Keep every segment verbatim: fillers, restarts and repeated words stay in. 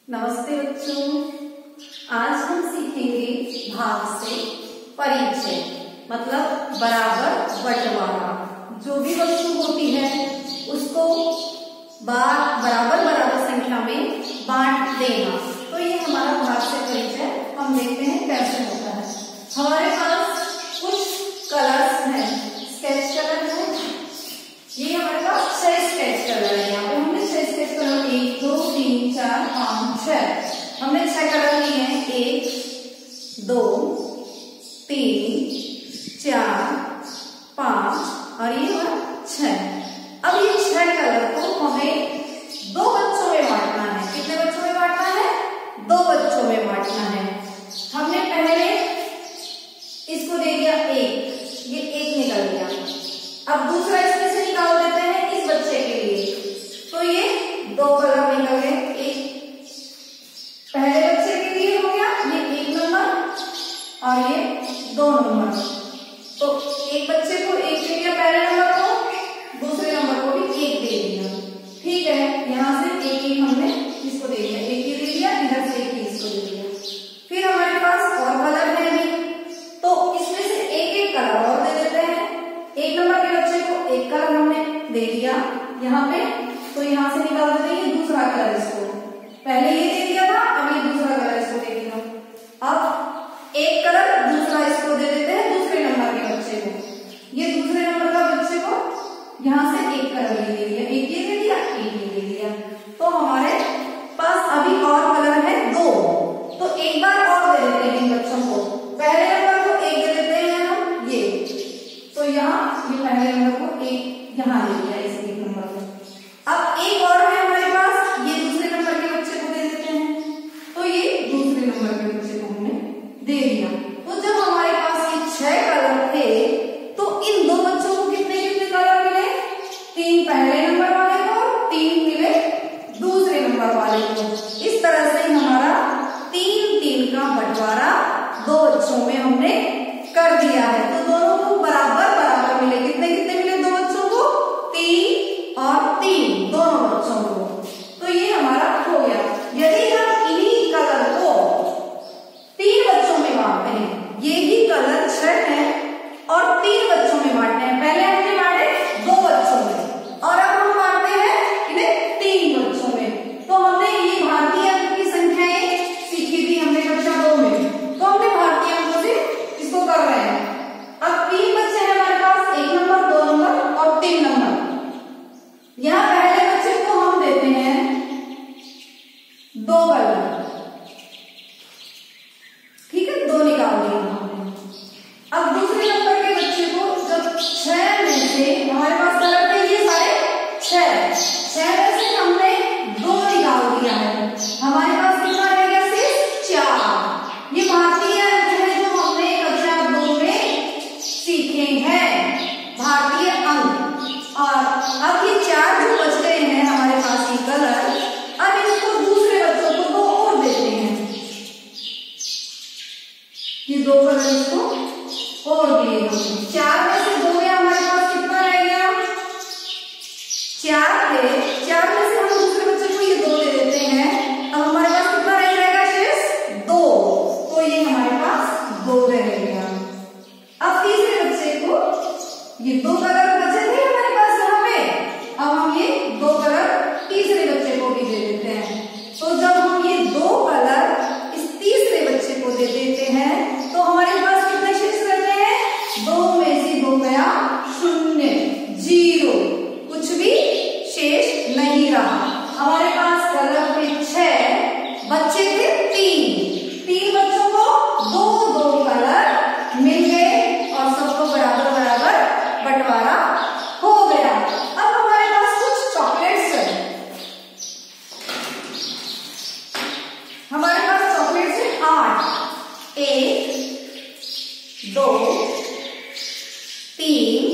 नमस्ते बच्चों, आज हम सीखेंगे भाग से परिचय मतलब बराबर बंटवारा। जो भी वस्तु होती है उसको बराबर बराबर संख्या में बांट देना। तो ये हमारा भाग से परिचय हम देखते हैं कैसे होता है। हमारे पास कुछ कलर्स हैं, स्केच कलर है, ये हमारे पास छह स्केच कलर है। यहाँ पे हमने छह स्केच कलर एक दो तीन चार पाँच छह हमने छह कलर लिए हैं। एक दो तीन चार पाँच और ये हमारा छह। अब ये छह कलर को हमें दो बच्चों में बांटना है। कितने बच्चों में बांटना है? दो बच्चों में बांटना है। हमने पहले इसको दे दिया एक, ये एक निकल गया। अब दूसरा इसमें से निकाल देते हैं इस बच्चे के लिए, तो ये दो कलर निकल गए। एक पहले बच्चे के लिए हो गया, ये एक नंबर और ये दो नंबर। तो एक बच्चे को एक दे दिया, पहले नंबर को, दूसरे नंबर को भी एक दे दिया। ठीक है, यहाँ से एक एक हमने इसको दे दिया, एक ही दे दिया, इधर से एक ही इसको दे दिया। फिर हमारे पास और कलर है भी, तो इसमें से एक एक कलर और दे देते हैं। एक नंबर के बच्चे को एक कलर हमने दे दिया यहाँ पे, तो यहाँ से निकाल देते हैं दूसरा कलर इसको। पहले ये दे दिया था, अब ये दूसरा कलर इसको दे दिया। अब एक कलर दूसरा इसको दे देते हैं दूसरे नंबर के बच्चे को। ये दूसरे नंबर का बच्चे को यहाँ से एक कलर ये दे दिया, एक ये दे दिया, एक ये दे दिया। तो हमारे पास अभी और कलर है दो, तो एक बार और दे देते हैं इन बच्चों को। पहले नंबर को एक दे देते हैं हम ये, तो यहाँ ये पहले नंबर को एक यहाँ ले लिया इस एक नंबर को। अब एक और है हमारे पास, ये दूसरे नंबर के बच्चे को दे देते हैं, तो ये दूसरे नंबर के बच्चे को हमने दे दिया। तो जब हमारे पास ये छह कलर थे, तो इन दो बच्चों को कितने कितने कलर मिले? तीन पहले नंबर वाले को, तीन मिले दूसरे नंबर वाले को। इस तरह से हमारा तीन तीन का बंटवारा दो बच्चों में हमने कर दिया है। तो दोनों को बराबर बराबर मिले। कितने कितने मिले दो बच्चों को? तीन और तीन दोनों बच्चों को। तो ये हमारा हो गया। यदि हम इन्हीं कलर को तीन बच्चों में बांटते हैं, ये ही कलर छह है और तीन बच्चों में बांटते हैं। पहले हमने बांटे दो बच्चों में और अब हम बांटते हैं इन्हें तीन बच्चों में। तो हमने ये भारतीय अंक की संख्याएं सीखी थी हमने कक्षा दो में, तो हमने भारतीय अंकों से इसको कर रहे हैं। अब तीन बच्चे हैं हमारे पास, एक नंबर, दो नंबर और तीन नंबर। यहाँ पहले बच्चे को हम देते हैं दो कलर, ठीक है, दो निकाल दिया हमने। अब दूसरे नंबर के बच्चे को जब छह में से हमारे पास कलर थे ये सारे छह, छह में से हमने दो निकाल दिया है, हमारे पास कितना रह गया? सिर्फ चार। ये भारतीय अंक है जो हमने कक्षा दो में सीखे हैं, भारतीय अंक। और अब ये चार जो बच गए हैं हमारे पास ये कलर, अब इसको दूसरे बच्चों को दो और देते हैं। ये दो कलर इसको और दिए हमने। चार में से दो गया, हमारे पास कितना रह गया? चार थे, चार में से हम दूसरे बच्चे को ये दो दे देते हैं। अब हमारे पास कितना रह जाएगा? शेष दो, तो ये हमारे पास दो रह गया। अब तीसरे बच्चे को ये दो कलर बचे थे हमारे पास यहाँ पे, अब हम ये दो कलर तीसरे बच्चे को भी दे देते हैं। तो जब हम ये दो कलर इस तीसरे बच्चे को दे देते हैं, तो हमारे पास कितने शेष रहते हैं? दो में से दो गया शून्य, जीरो, कुछ भी शेष नहीं रहा। हमारे पास कलर थे छह, बच्चे थे तीन, तीन बच्चों को दो दो कलर मिल गए और सबको बराबर बराबर बंटवारा हो गया। अब हमारे पास कुछ चॉकलेट्स है, हमारे पास चॉकलेट्स है आठ। एक दो तीन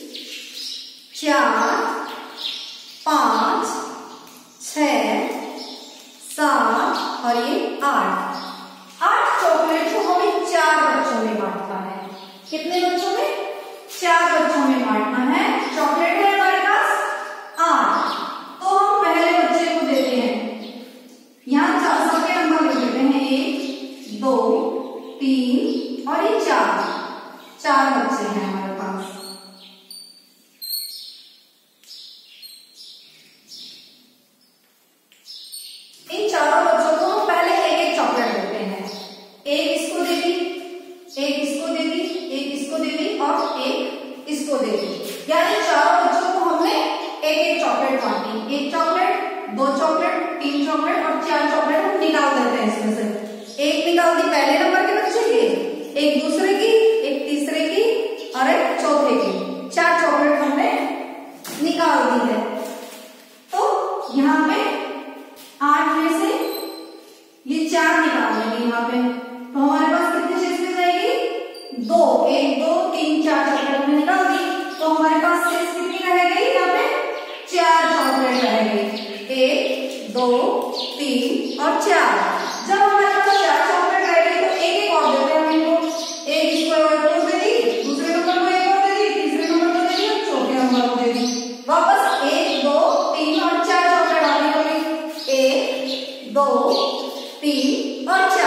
चार पांच छह सात और ये आठ। आठ चॉकलेट को हमें चार बच्चों में बांटना है। कितने बच्चों में? चार बच्चों में बांटना है। चॉकलेट है हमारे पास आठ, तो हम पहले बच्चे को देते हैं। यहाँ तीन और ये चार, चार बच्चे हैं हमारे पास। इन चारों बच्चों को हम पहले एक एक चॉकलेट देते हैं। एक इसको दे दी, एक इसको दे दी, एक इसको दे दी और एक इसको दे दी। यानी चारों बच्चों को हमने एक एक चॉकलेट बांटी। एक चॉकलेट, दो चॉकलेट, तीन चॉकलेट और चार चॉकलेट हम निकाल देते हैं इसमें से। एक निकाल दी पहले नंबर के बच्चे की, एक दूसरे की, एक तीसरे की और एक चौथे की। चार चॉकलेट हमने निकाल दी है। तो यहाँ पे आठ में से ये चार निकाल लेंगे यहाँ पे, तो हमारे पास कितनी शेष में जाएगी? दो। एक, दो, तीन, चार चॉकलेट हमने निकाल दी, तो हमारे पास शेष कितनी रह गई? यहाँ पे चार चॉकलेट रह गई। एक, दो, तीन और चार। जब हमारे पास चार चॉकलेट रह गई तो एक एक और देते हैं इनको। एक इसको और दे दी, दूसरे नंबर को एक और दे दी, तीसरे नंबर को दे दी और चौथे नंबर को दे दी। वापस एक, दो, तीन और चार चॉकलेट आती होगी। एक, दो, तीन और चार।